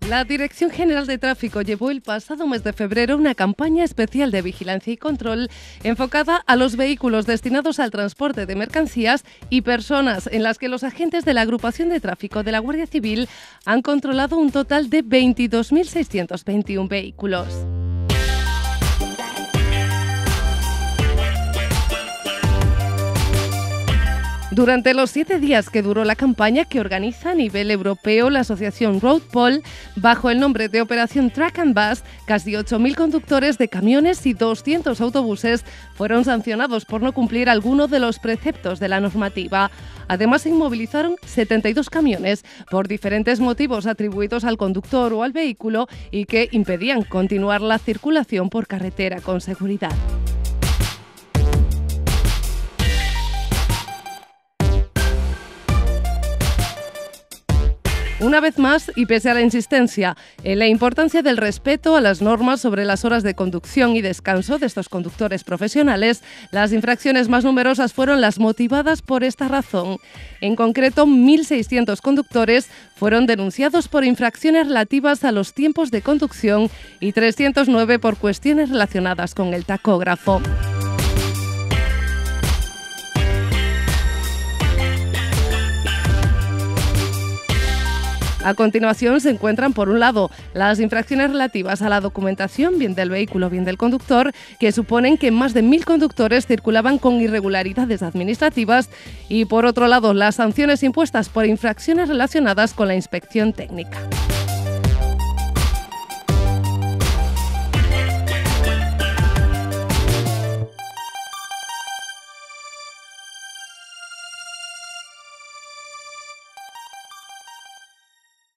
La Dirección General de Tráfico llevó el pasado mes de febrero una campaña especial de vigilancia y control enfocada a los vehículos destinados al transporte de mercancías y personas, en las que los agentes de la Agrupación de Tráfico de la Guardia Civil han controlado un total de 22.621 vehículos. Durante los 7 días que duró la campaña, que organiza a nivel europeo la asociación RoadPol, bajo el nombre de Operación Track and Bus, casi 8.000 conductores de camiones y 200 autobuses fueron sancionados por no cumplir alguno de los preceptos de la normativa. Además, se inmovilizaron 72 camiones por diferentes motivos atribuidos al conductor o al vehículo y que impedían continuar la circulación por carretera con seguridad. Una vez más, y pese a la insistencia en la importancia del respeto a las normas sobre las horas de conducción y descanso de estos conductores profesionales, las infracciones más numerosas fueron las motivadas por esta razón. En concreto, 1.600 conductores fueron denunciados por infracciones relativas a los tiempos de conducción y 309 por cuestiones relacionadas con el tacógrafo. A continuación se encuentran, por un lado, las infracciones relativas a la documentación, bien del vehículo, bien del conductor, que suponen que más de 1.000 conductores circulaban con irregularidades administrativas, y por otro lado, las sanciones impuestas por infracciones relacionadas con la inspección técnica.